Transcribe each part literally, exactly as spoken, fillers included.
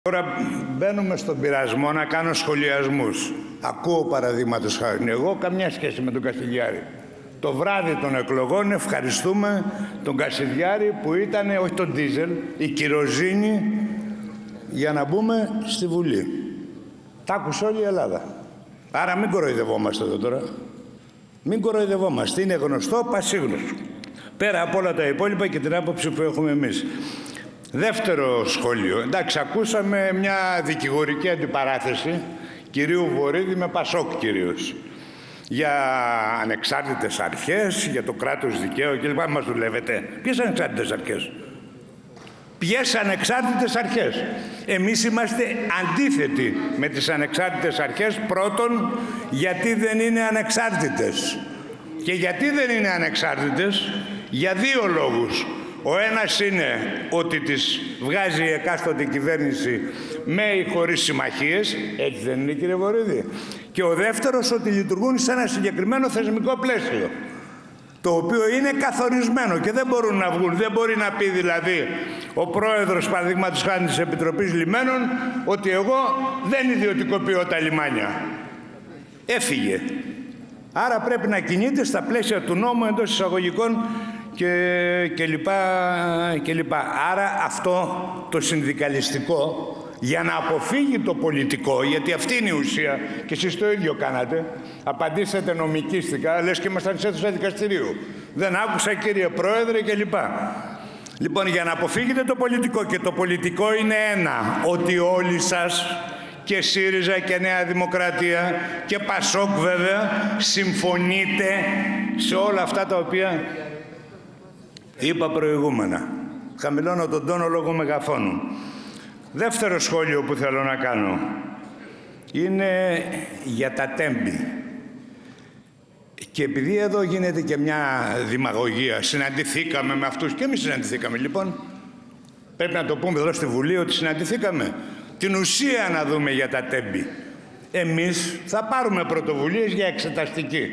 Τώρα μπαίνουμε στον πειρασμό να κάνω σχολιασμούς. Ακούω παραδείγματος χάρη. Εγώ καμιά σχέση με τον Κασιδιάρη. Το βράδυ των εκλογών ευχαριστούμε τον Κασιδιάρη που ήταν, όχι τον ντίζελ, η κυροζήνη για να μπούμε στη Βουλή. Τα άκουσε όλη η Ελλάδα. Άρα μην κοροϊδευόμαστε εδώ τώρα. Μην κοροϊδευόμαστε. Είναι γνωστό, πασίγνωστο. Πέρα από όλα τα υπόλοιπα και την άποψη που έχουμε εμείς. Δεύτερο σχόλιο. Εντάξει, ακούσαμε μια δικηγορική αντιπαράθεση κυρίου Βορίδη με Πασόκ κυρίως. Για ανεξάρτητες αρχές, για το κράτος δικαίου κλπ. Μας δουλεύετε. Ποιες ανεξάρτητες αρχές? Ποιες ανεξάρτητες αρχές? Εμείς είμαστε αντίθετοι με τις ανεξάρτητες αρχές. Πρώτον, γιατί δεν είναι ανεξάρτητες. Και γιατί δεν είναι ανεξάρτητες? Για δύο λόγους. Ο ένας είναι ότι τις βγάζει η εκάστοτε κυβέρνηση με ή χωρίς συμμαχίες. Έτσι δεν είναι, κύριε Βορίδη? Και ο δεύτερος ότι λειτουργούν σε ένα συγκεκριμένο θεσμικό πλαίσιο, το οποίο είναι καθορισμένο και δεν μπορούν να βγουν. Δεν μπορεί να πει δηλαδή ο πρόεδρος, παραδείγματος χάρη της Επιτροπής Λιμένων, ότι εγώ δεν ιδιωτικοποιώ τα λιμάνια. Έφυγε. Άρα πρέπει να κινείται στα πλαίσια του νόμου, εντός εισαγωγικών και, και, λοιπά, και λοιπά. Άρα αυτό το συνδικαλιστικό, για να αποφύγει το πολιτικό, γιατί αυτή είναι η ουσία και εσείς το ίδιο κάνατε, απαντήσατε νομικίστικα, λες και ήμασταν σε αίθουσα δικαστηρίου. Δεν άκουσα, κύριε Πρόεδρε, και λοιπά. Λοιπόν, για να αποφύγετε το πολιτικό, και το πολιτικό είναι ένα, ότι όλοι σας, και ΣΥΡΙΖΑ και Νέα Δημοκρατία και Πασόκ βέβαια, συμφωνείτε σε όλα αυτά τα οποία είπα προηγούμενα. Χαμηλώνω τον τόνο λόγω μεγαφώνου. Δεύτερο σχόλιο που θέλω να κάνω είναι για τα τέμπη. Και επειδή εδώ γίνεται και μια δημαγωγία, συναντηθήκαμε με αυτούς και εμείς συναντηθήκαμε. Λοιπόν, πρέπει να το πούμε εδώ στη Βουλή ότι συναντηθήκαμε. Την ουσία να δούμε για τα τέμπη. Εμείς θα πάρουμε πρωτοβουλίες για εξεταστική.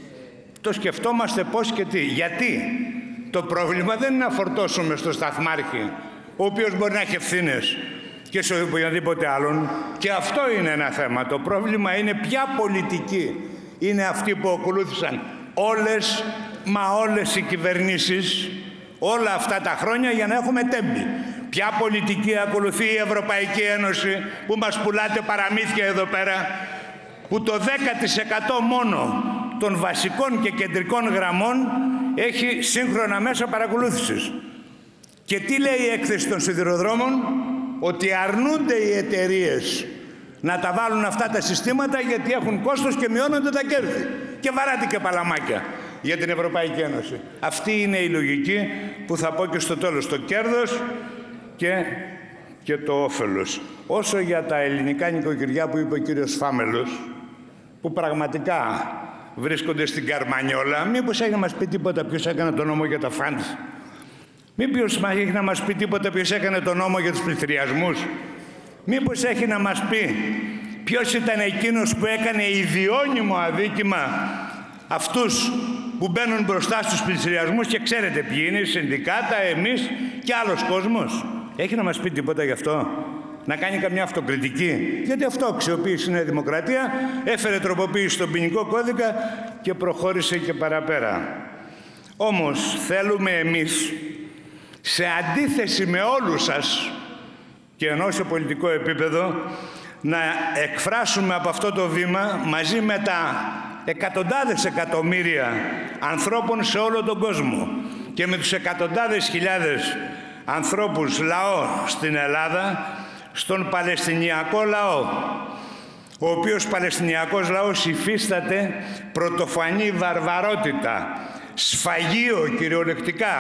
Το σκεφτόμαστε πώς και τι. Γιατί? Το πρόβλημα δεν είναι να φορτώσουμε στο σταθμάρχη, ο οποίος μπορεί να έχει ευθύνες, και σε οποιοδήποτε άλλον. Και αυτό είναι ένα θέμα. Το πρόβλημα είναι ποια πολιτική είναι αυτή που ακολούθησαν όλες, μα όλες οι κυβερνήσεις όλα αυτά τα χρόνια για να έχουμε τέμπη. Ποια πολιτική ακολουθεί η Ευρωπαϊκή Ένωση που μας πουλάτε παραμύθια εδώ πέρα, που το δέκα τοις εκατό μόνο των βασικών και κεντρικών γραμμών έχει σύγχρονα μέσα παρακολούθησης. Και τι λέει η έκθεση των σιδηροδρόμων? Ότι αρνούνται οι εταιρείες να τα βάλουν αυτά τα συστήματα γιατί έχουν κόστος και μειώνονται τα κέρδη. Και βαράτε και παλαμάκια για την Ευρωπαϊκή Ένωση. Αυτή είναι η λογική που θα πω και στο τέλος. Το κέρδος και, και το όφελος. Όσο για τα ελληνικά νοικοκυριά που είπε ο κύριος Φάμελος, που πραγματικά βρίσκονται στην Καρμανιόλα, μήπως έχει να μας πει τίποτα ποιος έκανε τον νόμο για τα φαντς? Μήπως έχει να μας πει τίποτα ποιος έκανε τον νόμο για τους πληστηριασμούς? Μήπως έχει να μας πει ποιος ήταν εκείνος που έκανε ιδιώνυμο αδίκημα αυτούς που μπαίνουν μπροστά στους πληστηριασμούς? Και ξέρετε ποιοι είναι, συνδικάτα, εμείς και άλλος κόσμος. Έχει να μας πει τίποτα γι' αυτό? Να κάνει καμιά αυτοκριτική? Γιατί αυτό αξιοποίησε η Νέα Δημοκρατία, έφερε τροποποίηση στον ποινικό κώδικα και προχώρησε και παραπέρα. Όμως θέλουμε εμείς, σε αντίθεση με όλους σας και ενώ σε πολιτικό επίπεδο, να εκφράσουμε από αυτό το βήμα μαζί με τα εκατοντάδες εκατομμύρια ανθρώπων σε όλο τον κόσμο και με τους εκατοντάδες χιλιάδες ανθρώπους, λαό στην Ελλάδα, στον Παλαιστινιακό λαό, ο οποίος Παλαιστινιακός λαός υφίσταται πρωτοφανή βαρβαρότητα, σφαγείο κυριολεκτικά,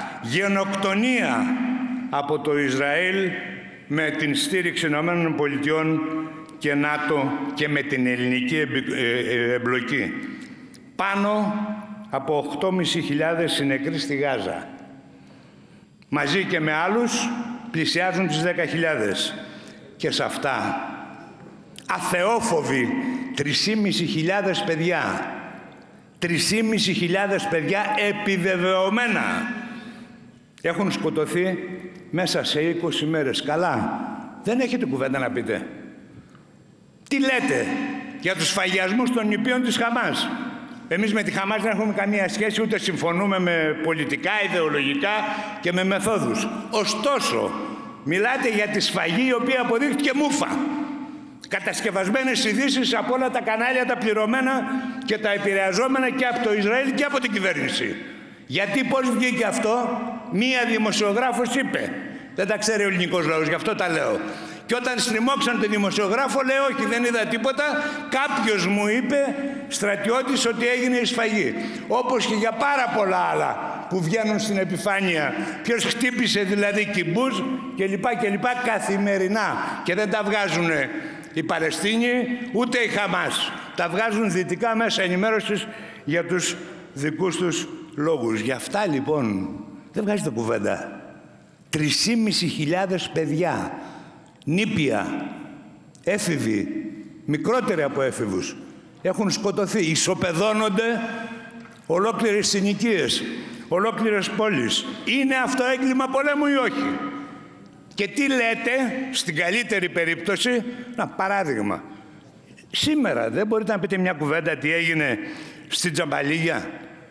γενοκτονία από το Ισραήλ με την στήριξη Ηνωμένων Πολιτειών και ΝΑΤΟ και με την ελληνική εμπλοκή. Πάνω από οκτώ χιλιάδες πεντακόσιοι νεκροί στη Γάζα. Μαζί και με άλλους πλησιάζουν τις δέκα χιλιάδες. Και σε αυτά αθεόφοβοι τρεις χιλιάδες πεντακόσια παιδιά. τρεις χιλιάδες πεντακόσια παιδιά επιβεβαιωμένα έχουν σκοτωθεί μέσα σε είκοσι μέρες. Καλά, Δεν έχετε κουβέντα να πείτε? Τι λέτε για τους σφαγιασμούς των νηπίων της Χαμάς? Εμείς με τη Χαμάς δεν έχουμε καμία σχέση, ούτε συμφωνούμε με πολιτικά, ιδεολογικά και με μεθόδους. Ωστόσο, μιλάτε για τη σφαγή η οποία αποδείχτηκε μούφα. Κατασκευασμένες ειδήσεις από όλα τα κανάλια, τα πληρωμένα και τα επηρεαζόμενα και από το Ισραήλ και από την κυβέρνηση. Γιατί πώς βγήκε αυτό? Μία δημοσιογράφος είπε. Δεν τα ξέρει ο ελληνικός λαός, γι' αυτό τα λέω. Και όταν στριμώξαν τον δημοσιογράφο, λέει όχι, δεν είδα τίποτα. Κάποιος μου είπε, στρατιώτης, ότι έγινε η σφαγή. Όπως και για πάρα πολλά άλλα που βγαίνουν στην επιφάνεια. Ποιος χτύπησε δηλαδή κυμπούς και λοιπά και λοιπά καθημερινά. Και δεν τα βγάζουν οι Παλαιστίνοι, ούτε οι Χαμάς. Τα βγάζουν δυτικά μέσα ενημέρωσης για τους δικούς τους λόγους. Γι' αυτά λοιπόν δεν βγάζετε κουβέντα. Τρεις χιλιάδες παιδιά, νήπια, έφηβοι, μικρότεροι από έφηβους, έχουν σκοτωθεί. Ισοπεδώνονται ολόκληρες συνοικίες, ολόκληρες πόλεις. Είναι αυτό έγκλημα πολέμου ή όχι? Και τι λέτε στην καλύτερη περίπτωση? Να, παράδειγμα. Σήμερα δεν μπορείτε να πείτε μια κουβέντα τι έγινε στην Τζαμπαλίγια?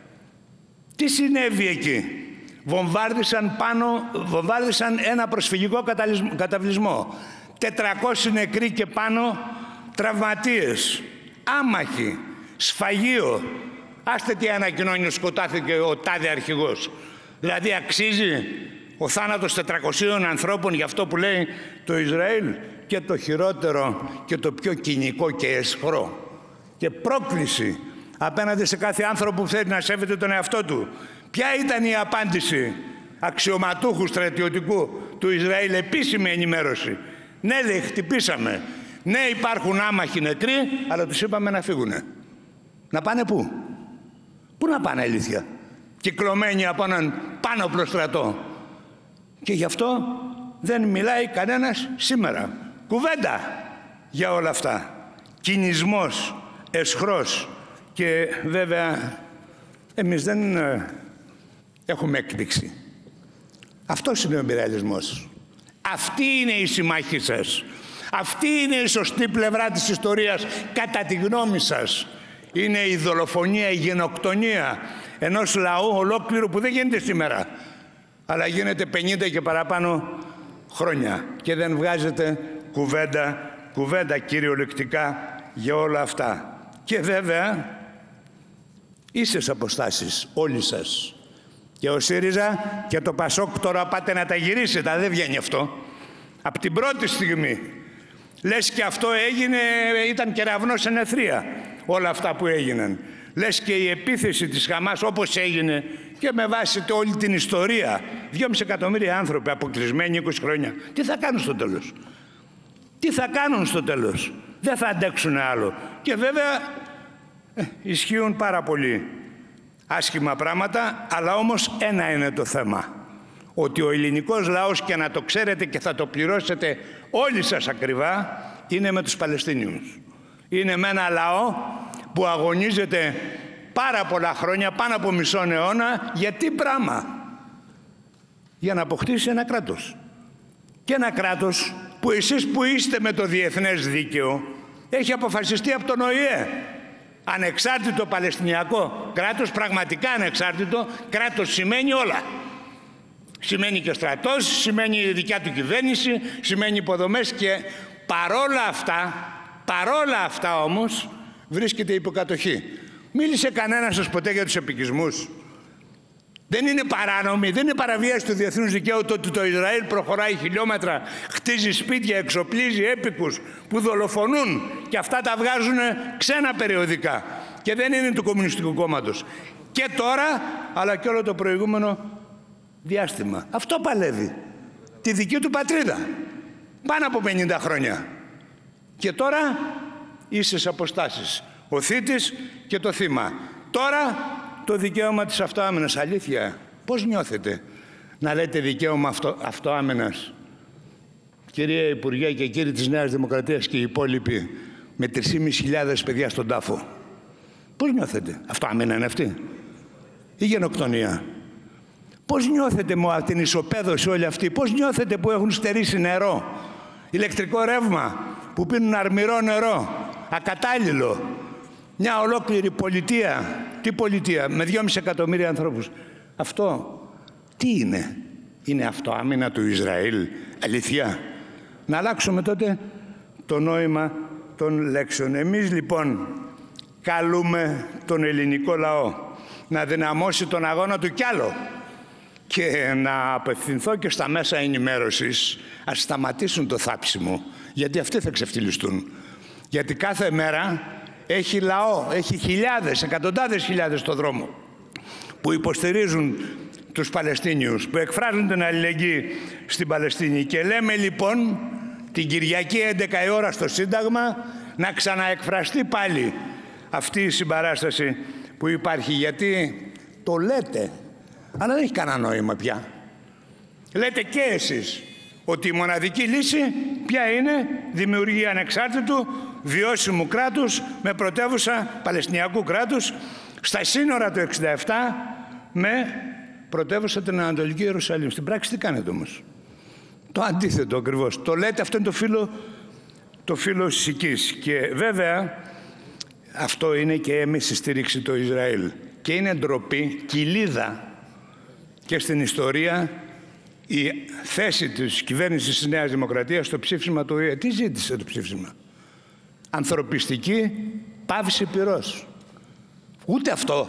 Τι συνέβη εκεί? Βομβάρδισαν, πάνω, βομβάρδισαν ένα προσφυγικό καταβλισμό. τετρακόσιοι νεκροί και πάνω τραυματίες. Άμαχοι. Σφαγείο. Άστε τι ανακοινώνει, σκοτάθηκε ο τάδε αρχηγός. Δηλαδή αξίζει ο θάνατος τετρακοσίων ανθρώπων για αυτό που λέει το Ισραήλ? Και το χειρότερο και το πιο κοινικό και αισχρό και πρόκληση απέναντι σε κάθε άνθρωπο που θέλει να σέβεται τον εαυτό του. Ποια ήταν η απάντηση αξιωματούχου στρατιωτικού του Ισραήλ? Επίσημη ενημέρωση. Ναι, λέει, χτυπήσαμε. Ναι, υπάρχουν άμαχοι νεκροί, αλλά τους είπαμε να φύγουνε. Να πάνε πού? Πού να πάνε, αλήθεια? Κυκλωμένοι από έναν πάνωπλο στρατό. Και γι' αυτό δεν μιλάει κανένας σήμερα. Κουβέντα για όλα αυτά. Κινησμός, εσχρός. Και βέβαια εμείς δεν ε, έχουμε έκπληξη. Αυτός είναι ο εμπειριαλισμός. Αυτή είναι η συμμάχη σας. Αυτή είναι η σωστή πλευρά της ιστορίας κατά τη γνώμη σας. Είναι η δολοφονία, η γενοκτονία ενός λαού ολόκληρου που δεν γίνεται σήμερα, αλλά γίνεται πενήντα και παραπάνω χρόνια. Και δεν βγάζετε κουβέντα, κουβέντα κυριολεκτικά για όλα αυτά. Και βέβαια ίσες αποστάσεις όλοι σας. Και ο ΣΥΡΙΖΑ και το ΠΑΣΟΚ τώρα πάτε να τα γυρίσετε. Δεν βγαίνει αυτό. Από την πρώτη στιγμή. Λες και αυτό έγινε, ήταν κεραυνός εν αιθρία όλα αυτά που έγιναν. Λες και η επίθεση της Χαμάς όπως έγινε και με βάση όλη την ιστορία. Δυόμισι εκατομμύρια άνθρωποι αποκλεισμένοι είκοσι χρόνια. Τι θα κάνουν στο τέλος? Τι θα κάνουν στο τέλος? Δεν θα αντέξουν άλλο. Και βέβαια ε, ισχύουν πάρα πολύ άσχημα πράγματα, αλλά όμως ένα είναι το θέμα. Ότι ο ελληνικός λαός, και να το ξέρετε και θα το πληρώσετε όλοι σας ακριβά, είναι με τους Παλαιστίνιους. Είναι με ένα λαό που αγωνίζεται πάρα πολλά χρόνια, πάνω από μισό αιώνα, για τι πράγμα? Για να αποκτήσει ένα κράτος. Και ένα κράτος που εσείς που είστε με το διεθνές δίκαιο έχει αποφασιστεί από τον Ο Η Ε. Ανεξάρτητο Παλαιστινιακό κράτος, πραγματικά ανεξάρτητο κράτος σημαίνει όλα. Σημαίνει και στρατός, σημαίνει η δικιά του κυβέρνηση, σημαίνει υποδομές και παρόλα αυτά, παρόλα αυτά όμως βρίσκεται υποκατοχή. Μίλησε κανένας σας ποτέ για τους επικισμούς? Δεν είναι παράνομη, δεν είναι παραβίαση του διεθνούς δικαίου το ότι το Ισραήλ προχωράει χιλιόμετρα, χτίζει σπίτια, εξοπλίζει έπικους που δολοφονούν και αυτά τα βγάζουν ξένα περιοδικά και δεν είναι του Κομμουνιστικού Κόμματος. Και τώρα, αλλά και όλο το προηγούμενο διάστημα. Αυτό παλεύει. Τη δική του πατρίδα. Πάνω από πενήντα χρόνια. Και τώρα ίσες αποστάσεις. Ο θήτης και το θύμα. Τώρα το δικαίωμα της αυτοάμυνας. Αλήθεια, πώς νιώθετε να λέτε δικαίωμα αυτο, αυτοάμυνας? Κυρία Υπουργέ και κύριοι της Νέας Δημοκρατίας και οι υπόλοιποι με τρεις χιλιάδες παιδιά στον τάφο. Πώς νιώθετε? Αυτοάμυνα είναι αυτή ή γενοκτονία? Πώς νιώθετε με την ισοπαίδωση όλη αυτή? Πώς νιώθετε που έχουν στερήσει νερό ηλεκτρικό ρεύμα, που πίνουν αρμυρό νερό, ακατάλληλο. Μια ολόκληρη πολιτεία. Τι πολιτεία, με δυόμισι εκατομμύρια ανθρώπους. Αυτό τι είναι? Είναι αυτό άμυνα του Ισραήλ? Αλήθεια? Να αλλάξουμε τότε το νόημα των λέξεων. Εμείς λοιπόν καλούμε τον ελληνικό λαό να δυναμώσει τον αγώνα του κι άλλο και να απευθυνθώ και στα μέσα ενημέρωσης. Ας σταματήσουν το θάψιμο, γιατί αυτοί θα ξεφτυλιστούν. Γιατί κάθε μέρα έχει λαό, έχει χιλιάδες, εκατοντάδες χιλιάδες στο δρόμο που υποστηρίζουν τους Παλαιστίνιους, που εκφράζουν την αλληλεγγύη στην Παλαιστίνη. Και λέμε λοιπόν την Κυριακή έντεκα η ώρα στο Σύνταγμα να ξαναεκφραστεί πάλι αυτή η συμπαράσταση που υπάρχει. Γιατί το λέτε, αλλά δεν έχει κανένα νόημα πια. Λέτε και εσείς ότι η μοναδική λύση ποια είναι? Δημιουργία ανεξάρτητου, βιώσιμου κράτους με πρωτεύουσα Παλαιστινιακού κράτους στα σύνορα του εξήντα επτά με πρωτεύουσα την Ανατολική Ιερουσαλήμ. Στην πράξη τι κάνετε όμως? Το αντίθετο ακριβώς. Το λέτε, αυτό είναι το φύλλο, το φύλλο σικής. Και βέβαια αυτό είναι και έμεση στήριξη το Ισραήλ. Και είναι ντροπή, κοιλίδα και στην ιστορία η θέση της κυβέρνησης της Νέας Δημοκρατίας στο ψήφισμα του ΟΗΕ. Τι ζήτησε το ψήφισμα? Ανθρωπιστική παύση πυρός. Ούτε αυτό.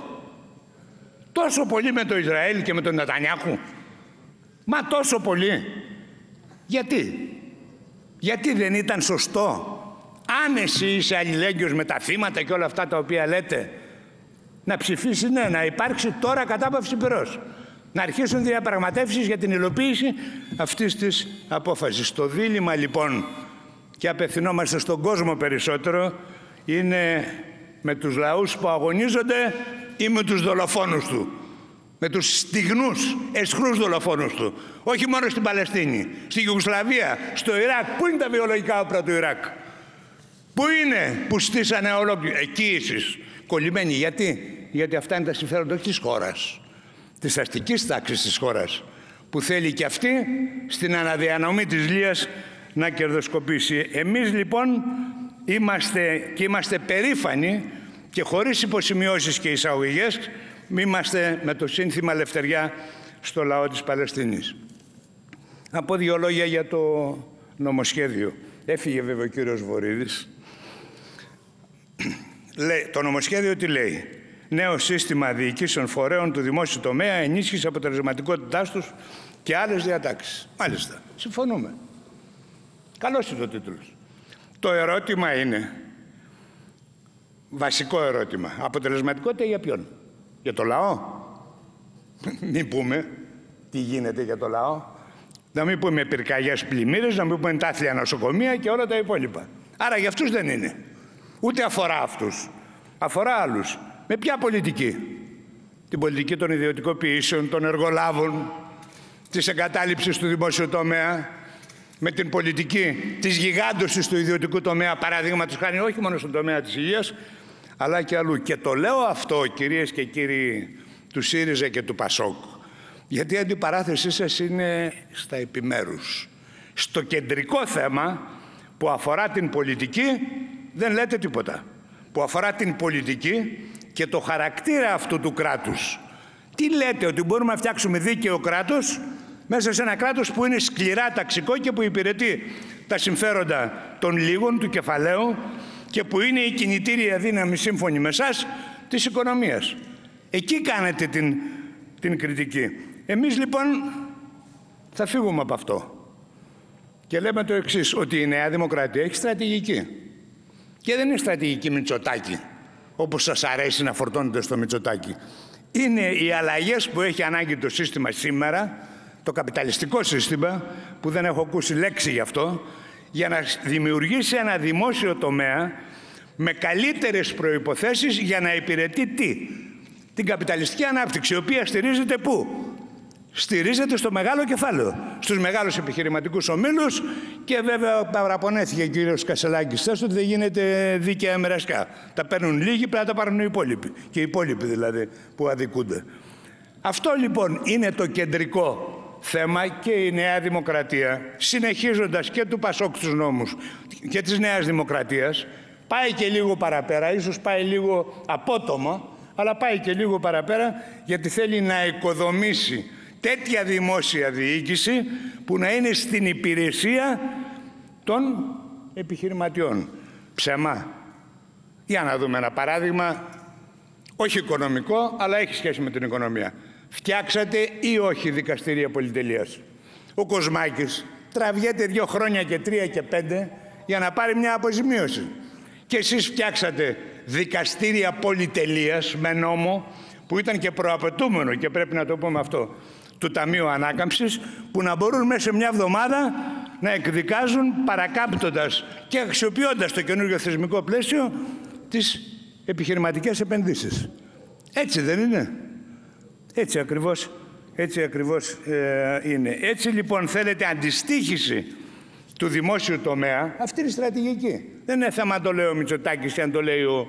Τόσο πολύ με το Ισραήλ και με τον Νετανιάχου. Μα τόσο πολύ. Γιατί? Γιατί δεν ήταν σωστό? Αν εσύ είσαι αλληλέγγυος με τα θύματα και όλα αυτά τα οποία λέτε, να ψηφίσει ναι, να υπάρξει τώρα κατάπαυση πυρός. Να αρχίσουν διαπραγματεύσεις για την υλοποίηση αυτής της απόφασης. Το δίλημμα λοιπόν, και απευθυνόμαστε στον κόσμο περισσότερο, είναι με τους λαούς που αγωνίζονται ή με τους δολοφόνους του. Με τους στιγνούς, αισχρούς δολοφόνους του. Όχι μόνο στην Παλαιστίνη, στη Ιουγκοσλαβία, στο Ιράκ. Πού είναι τα βιολογικά όπλα του Ιράκ? Πού είναι που στήσανε ολόκληρο? Εκεί εσείς κολλημένοι. Γιατί? Γιατί αυτά είναι τα συμφέροντα όχι της χώρας, της αστικής τάξης της χώρας, που θέλει και αυτή στην αναδιανομή της Λίας να κερδοσκοπήσει. Εμείς λοιπόν είμαστε και είμαστε περήφανοι και χωρίς υποσημειώσεις και εισαγωγές, είμαστε με το σύνθημα ελευθεριά στο λαό της Παλαιστίνης. Να πω δύο λόγια για το νομοσχέδιο. Έφυγε βέβαια ο κύριος Βορίδης. Λέει, το νομοσχέδιο τι λέει? Νέο σύστημα διοικήσεων φορέων του δημόσιου τομέα, ενίσχυση αποτελεσματικότητάς τους και άλλες διατάξεις. Μάλιστα, συμφωνούμε. Καλός είναι ο τίτλος. Το ερώτημα είναι, βασικό ερώτημα, αποτελεσματικότητα για ποιον? Για το λαό? Μην πούμε τι γίνεται για το λαό. Να μην πούμε πυρκαγιές, πλημμύρες, να μην πούμε τάθλια νοσοκομεία και όλα τα υπόλοιπα. Άρα για αυτούς δεν είναι. Ούτε αφορά αυτούς. Αφορά άλλους. Με ποια πολιτική? Την πολιτική των ιδιωτικοποιήσεων, των εργολάβων, της εγκατάλειψης του δημόσιου τομέα, με την πολιτική της γιγάντωσης του ιδιωτικού τομέα, παραδείγματος χάρη όχι μόνο στον τομέα της υγείας, αλλά και αλλού. Και το λέω αυτό, κυρίες και κύριοι του ΣΥΡΙΖΑ και του ΠΑΣΟΚ, γιατί η αντιπαράθεσή σας είναι στα επιμέρους. Στο κεντρικό θέμα που αφορά την πολιτική δεν λέτε τίποτα. Που αφορά την πολιτική και το χαρακτήρα αυτού του κράτους. Τι λέτε? Ότι μπορούμε να φτιάξουμε δίκαιο κράτος μέσα σε ένα κράτος που είναι σκληρά ταξικό και που υπηρετεί τα συμφέροντα των λίγων, του κεφαλαίου, και που είναι η κινητήρια δύναμη, σύμφωνη με εσάς, της οικονομίας. Εκεί κάνετε την, την κριτική. Εμείς λοιπόν θα φύγουμε από αυτό. Και λέμε το εξής, ότι η Νέα Δημοκρατία έχει στρατηγική. Και δεν είναι στρατηγική Μητσοτάκη, όπως σας αρέσει να φορτώνετε στο Μητσοτάκη. Είναι οι αλλαγές που έχει ανάγκη το σύστημα σήμερα, το καπιταλιστικό σύστημα, που δεν έχω ακούσει λέξη γι' αυτό, για να δημιουργήσει ένα δημόσιο τομέα με καλύτερες προϋποθέσεις για να υπηρετεί τι? Την καπιταλιστική ανάπτυξη, η οποία στηρίζεται πού? Στηρίζεται στο μεγάλο κεφάλαιο, στους μεγάλους επιχειρηματικούς ομίλους, και βέβαια παραπονέθηκε ο κύριος Κασελάκης θες ότι δεν γίνεται δίκαια μοιρασιά. Τα παίρνουν λίγοι, πρέπει να τα πάρουν οι υπόλοιποι. Και οι υπόλοιποι δηλαδή που αδικούνται. Αυτό λοιπόν είναι το κεντρικό θέμα και η Νέα Δημοκρατία, συνεχίζοντας και του Πασόκ τους νόμους και της Νέας Δημοκρατίας, πάει και λίγο παραπέρα, ίσως πάει λίγο απότομα, αλλά πάει και λίγο παραπέρα, γιατί θέλει να οικοδομήσει τέτοια δημόσια διοίκηση που να είναι στην υπηρεσία των επιχειρηματιών. Ψέμα. Για να δούμε ένα παράδειγμα, όχι οικονομικό, αλλά έχει σχέση με την οικονομία. Φτιάξατε ή όχι δικαστήρια πολυτελείας? Ο Κοσμάκης τραβιέται δύο χρόνια και τρία και πέντε για να πάρει μια αποζημίωση. Και εσείς φτιάξατε δικαστήρια πολυτελείας με νόμο που ήταν και προαπαιτούμενο, και πρέπει να το πούμε αυτό, του Ταμείου Ανάκαμψης, που να μπορούν μέσα σε μια εβδομάδα να εκδικάζουν, παρακάμπτοντας και αξιοποιώντας το καινούργιο θεσμικό πλαίσιο τις επιχειρηματικές επενδύσεις. Έτσι δεν είναι? Έτσι ακριβώς, έτσι ακριβώς ε, είναι. Έτσι λοιπόν θέλετε αντιστοίχηση του δημόσιου τομέα. Αυτή είναι η στρατηγική. Δεν είναι θέμα αν το λέει ο Μητσοτάκης ή αν το λέει ο,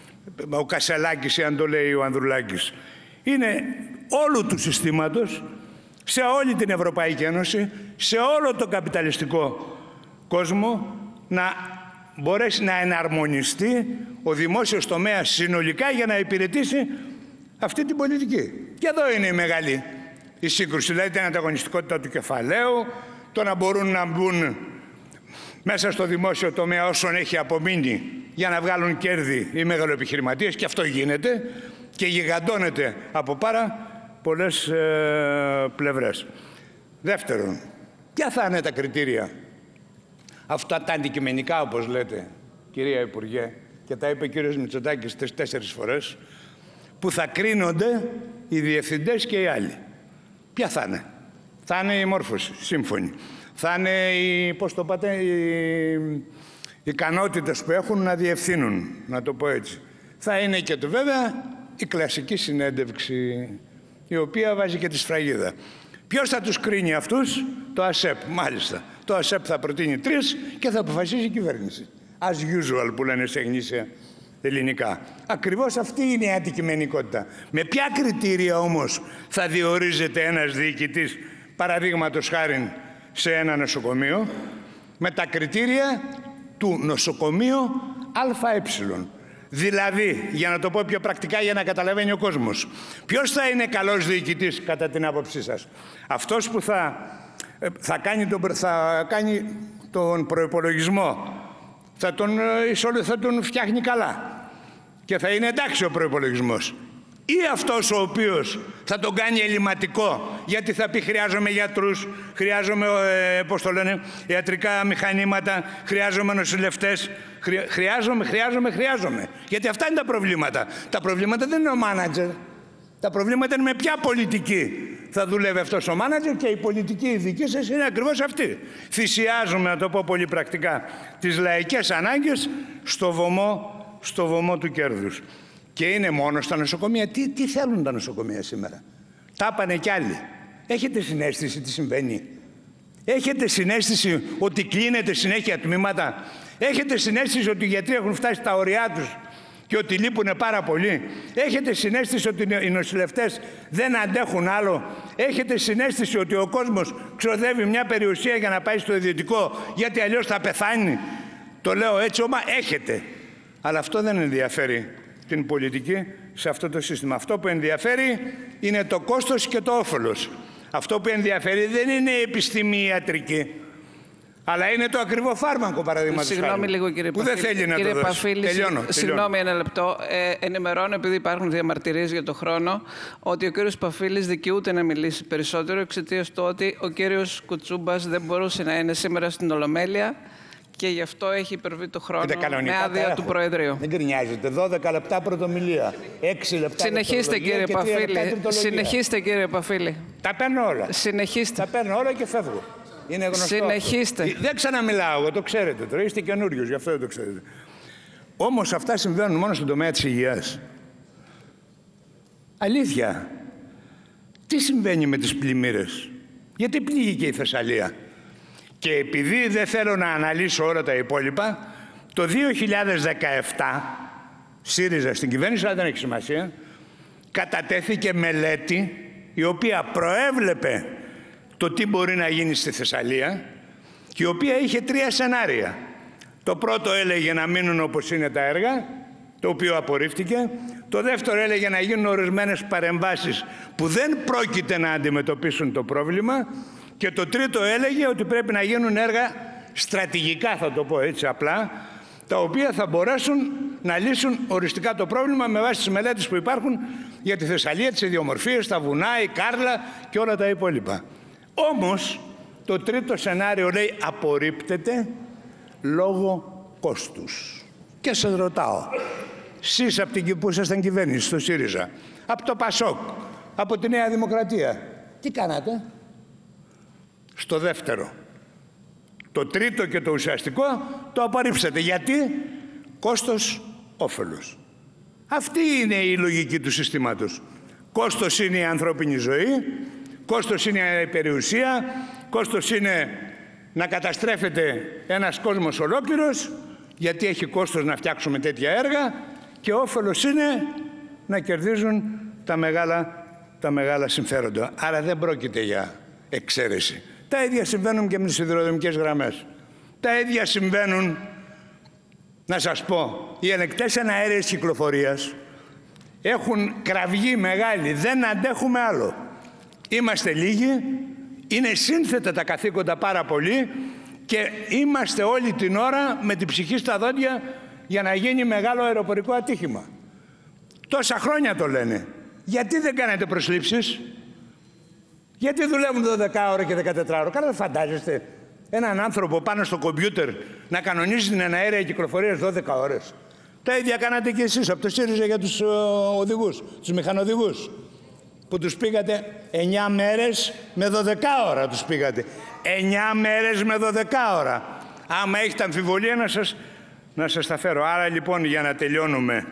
ο Κασελάκης ή αν το λέει ο Ανδρουλάκης. Είναι όλου του συστήματος, σε όλη την Ευρωπαϊκή Ένωση, σε όλο το καπιταλιστικό κόσμο, να μπορέσει να εναρμονιστεί ο δημόσιος τομέας συνολικά για να υπηρετήσει αυτή την πολιτική. Και εδώ είναι η μεγάλη η σύγκρουση, δηλαδή την ανταγωνιστικότητα του κεφαλαίου, το να μπορούν να μπουν μέσα στο δημόσιο τομέα όσον έχει απομείνει για να βγάλουν κέρδη οι μεγαλοεπιχειρηματίες, και αυτό γίνεται και γιγαντώνεται από πάρα πολλές ε, πλευρές. Δεύτερον, ποια θα είναι τα κριτήρια, αυτά τα αντικειμενικά όπως λέτε κυρία Υπουργέ, και τα είπε ο κύριος Μητσοτάκης τις τέσσερις φορές, που θα κρίνονται οι διευθυντές και οι άλλοι? Ποια θα είναι? Θα είναι η μόρφωση, σύμφωνη. Θα είναι οι, πώς το πάτε, οι ικανότητες που έχουν να διευθύνουν, να το πω έτσι. Θα είναι και το βέβαια η κλασική συνέντευξη, η οποία βάζει και τη σφραγίδα. Ποιος θα τους κρίνει αυτούς? Το ΑΣΕΠ, μάλιστα. Το ΑΣΕΠ θα προτείνει τρεις και θα αποφασίσει η κυβέρνηση. As usual που λένε σε γνήσια ελληνικά. Ακριβώς αυτή είναι η αντικειμενικότητα. Με ποια κριτήρια όμως θα διορίζεται ένας διοικητής, παραδείγματος χάριν, σε ένα νοσοκομείο? Με τα κριτήρια του νοσοκομείου ΑΕ. Δηλαδή, για να το πω πιο πρακτικά για να καταλαβαίνει ο κόσμος, ποιος θα είναι καλός διοικητής κατά την άποψή σας? Αυτός που θα, θα, κάνει, τον, θα κάνει τον προϋπολογισμό, θα τον, θα τον φτιάχνει καλά και θα είναι εντάξει ο προϋπολογισμός, ή αυτός ο οποίος θα τον κάνει ελληματικό, γιατί θα πει χρειάζομαι γιατρούς, χρειάζομαι ε, πώς το λένε, ιατρικά μηχανήματα, χρειάζομαι νοσηλευτές, χρει, χρειάζομαι, χρειάζομαι, χρειάζομαι. Γιατί αυτά είναι τα προβλήματα. Τα προβλήματα δεν είναι ο μάνατζερ. Τα προβλήματα είναι με ποια πολιτική θα δουλεύει αυτός ο μάνατζερ, και η πολιτική η δική σας είναι ακριβώς αυτή. Θυσιάζουμε, να το πω πολύ πρακτικά, τις λαϊκές ανάγκες στο βωμό, στο βωμό του κέρδους. Και είναι μόνο στα νοσοκομεία. Τι, τι θέλουν τα νοσοκομεία σήμερα? Τα είπανε κι άλλοι. Έχετε συναίσθηση τι συμβαίνει? Έχετε συναίσθηση ότι κλείνετε συνέχεια τμήματα? Έχετε συναίσθηση ότι οι γιατροί έχουν φτάσει στα ωριά τους και ότι λείπουν πάρα πολύ? Έχετε συναίσθηση ότι οι νοσηλευτές δεν αντέχουν άλλο? Έχετε συναίσθηση ότι ο κόσμος ξοδεύει μια περιουσία για να πάει στο ιδιωτικό, γιατί αλλιώς θα πεθάνει? Το λέω έτσι, όμως έχετε. Αλλά αυτό δεν ενδιαφέρει την πολιτική σε αυτό το σύστημα. Αυτό που ενδιαφέρει είναι το κόστος και το όφελος. Αυτό που ενδιαφέρει δεν είναι η επιστήμη ιατρική, αλλά είναι το ακριβό φάρμακο, παραδείγματος χάρη. Συγγνώμη λίγο, κύριε που Παφίλη. Δεν θέλει να κύριε το δώσει. Παφίλη, τελειώνω, συγγνώμη ένα λεπτό. Ε, ενημερώνω, επειδή υπάρχουν διαμαρτυρίες για το χρόνο, ότι ο κύριος Παφίλης δικαιούται να μιλήσει περισσότερο εξαιτίας του ότι ο κύριος Κουτσούμπας δεν μπορούσε να είναι σήμερα στην Ολομέλεια και γι' αυτό έχει υπερβεί το χρόνο με άδεια του Προεδρείου. Δεν γκρινιάζετε. δώδεκα λεπτά πρωτομιλία. έξι λεπτά. Συνεχίστε, κύριε Παφίλη. Συνεχίστε, κύριε Παφίλη. Τα παίρνω όλα. Συνεχίστε. Τα παίρνω όλα και φεύγω. Είναι γνωστό. Συνεχίστε. Αυτό. Δεν ξαναμιλάω εγώ, το ξέρετε τώρα. Είστε καινούριος, γι' αυτό δεν το ξέρετε. Όμως αυτά συμβαίνουν μόνο στον τομέα της υγείας. Αλήθεια. Τι συμβαίνει με τις πλημμύρες? Γιατί πλήγηκε η Θεσσαλία? Και επειδή δεν θέλω να αναλύσω όλα τα υπόλοιπα, το δύο χιλιάδες δεκαεπτά, ΣΥΡΙΖΑ στην κυβέρνηση, αλλά δεν έχει σημασία, κατατέθηκε μελέτη η οποία προέβλεπε το τι μπορεί να γίνει στη Θεσσαλία, και η οποία είχε τρία σενάρια. Το πρώτο έλεγε να μείνουν όπως είναι τα έργα, το οποίο απορρίφθηκε. Το δεύτερο έλεγε να γίνουν ορισμένες παρεμβάσεις που δεν πρόκειται να αντιμετωπίσουν το πρόβλημα. Και το τρίτο έλεγε ότι πρέπει να γίνουν έργα στρατηγικά, θα το πω έτσι απλά, τα οποία θα μπορέσουν να λύσουν οριστικά το πρόβλημα με βάση τις μελέτες που υπάρχουν για τη Θεσσαλία, τις ιδιομορφίες, τα βουνά, η Κάρλα και όλα τα υπόλοιπα. Όμως το τρίτο σενάριο λέει απορρίπτεται λόγω κόστους. Και σας ρωτάω, εσείς από την που ήσασταν κυβέρνηση στο ΣΥΡΙΖΑ, από το ΠΑΣΟΚ, από τη Νέα Δημοκρατία, τι κάνατε? Στο δεύτερο. Το τρίτο και το ουσιαστικό το απορρίψατε. Γιατί? Κόστος, όφελος. Αυτή είναι η λογική του συστήματος. Κόστος είναι η ανθρώπινη ζωή, κόστος είναι η περιουσία, κόστος είναι να καταστρέφεται ένας κόσμος ολόκληρος, γιατί έχει κόστος να φτιάξουμε τέτοια έργα, και όφελος είναι να κερδίζουν τα μεγάλα, τα μεγάλα συμφέροντα. Άρα δεν πρόκειται για εξαίρεση. Τα ίδια συμβαίνουν και με τις σιδηροδρομικές γραμμές. Τα ίδια συμβαίνουν, να σας πω, οι ελεκτές εναέρειες κυκλοφορίας έχουν κραυγή μεγάλη, δεν αντέχουμε άλλο. Είμαστε λίγοι, είναι σύνθετα τα καθήκοντα πάρα πολύ και είμαστε όλη την ώρα με την ψυχή στα δόντια για να γίνει μεγάλο αεροπορικό ατύχημα. Τόσα χρόνια το λένε. Γιατί δεν κάνετε προσλήψεις? Γιατί δουλεύουν δώδεκα ώρα και δεκατέσσερα ώρα? Καλά, δεν φαντάζεστε έναν άνθρωπο πάνω στο κομπιούτερ να κανονίζει την εναέρεια κυκλοφορία δώδεκα ώρες. Τα ίδια κάνατε και εσείς από το ΣΥΡΙΖΑ για τους οδηγούς, τους μηχανοδηγούς, που τους πήγατε εννιά μέρες με δώδεκα ώρα τους πήγατε. εννιά μέρες με δώδεκα ώρα. Άμα έχετε αμφιβολία να σας, να σας τα φέρω. Άρα λοιπόν, για να τελειώνουμε,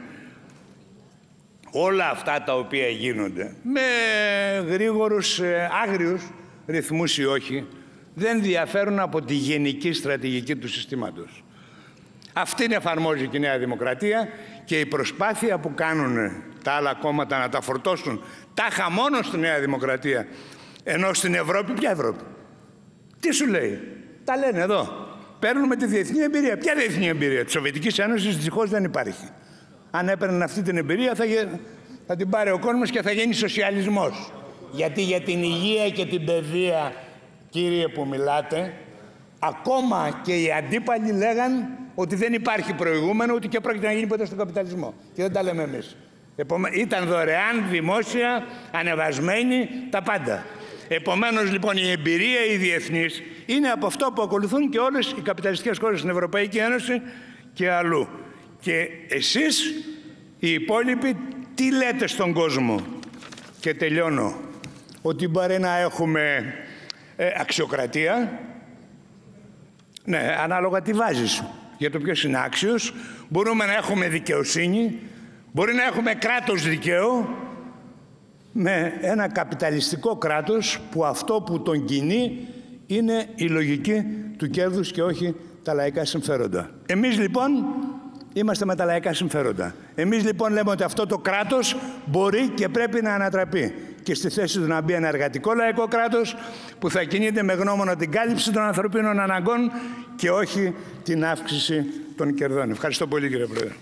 όλα αυτά τα οποία γίνονται με γρήγορους, άγριους ρυθμούς ή όχι, δεν διαφέρουν από τη γενική στρατηγική του συστήματος. Αυτήν εφαρμόζει και η Νέα Δημοκρατία, και η προσπάθεια που κάνουν τα άλλα κόμματα να τα φορτώσουν τάχα μόνο στη Νέα Δημοκρατία, ενώ στην Ευρώπη, ποια Ευρώπη? Τι σου λέει? Τα λένε εδώ. Παίρνουμε τη διεθνή εμπειρία. Ποια διεθνή εμπειρία? Της Σοβιετικής Ένωσης δυστυχώς δεν υπάρχει. Αν έπαιρναν αυτή την εμπειρία θα, θα την πάρει ο κόσμος και θα γίνει σοσιαλισμός. Γιατί για την υγεία και την παιδεία, κύριε που μιλάτε, ακόμα και οι αντίπαλοι λέγαν ότι δεν υπάρχει προηγούμενο, ούτε και πρόκειται να γίνει ποτέ στον καπιταλισμό. Και δεν τα λέμε εμείς. Επομέ... Ήταν δωρεάν, δημόσια, ανεβασμένη, τα πάντα. Επομένως λοιπόν η εμπειρία η διεθνής είναι από αυτό που ακολουθούν και όλες οι καπιταλιστικές χώρες στην Ευρωπαϊκή Ένωση και αλλού. Και εσείς οι υπόλοιποι τι λέτε στον κόσμο? Και τελειώνω. Ότι μπορεί να έχουμε ε, αξιοκρατία. Ναι, ανάλογα τι βάζεις για το ποιος είναι άξιος. Μπορούμε να έχουμε δικαιοσύνη. Μπορεί να έχουμε κράτος δικαίου. Με ένα καπιταλιστικό κράτος που αυτό που τον κινεί είναι η λογική του κέρδους και όχι τα λαϊκά συμφέροντα. Εμείς λοιπόν είμαστε με τα λαϊκά συμφέροντα. Εμείς λοιπόν λέμε ότι αυτό το κράτος μπορεί και πρέπει να ανατραπεί και στη θέση του να μπει ένα εργατικό λαϊκό κράτος που θα κινείται με γνώμονα την κάλυψη των ανθρωπίνων αναγκών και όχι την αύξηση των κερδών. Ευχαριστώ πολύ, κύριε Πρόεδρε.